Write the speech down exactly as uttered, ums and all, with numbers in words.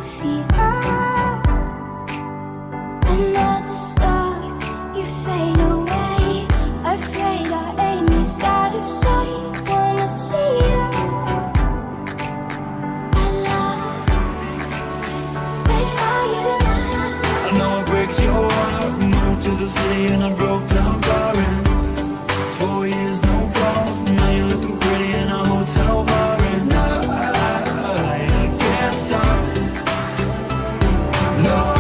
defeat us. Another star, you fade away. Afraid our aim is out of sight. Wanna see us alive. Where are you now? I know it breaks your heart. Moved to the city and I broke down crying. Four years, no calls. Now you're looking pretty in a hotel bar. And I, I, I can't stop. No.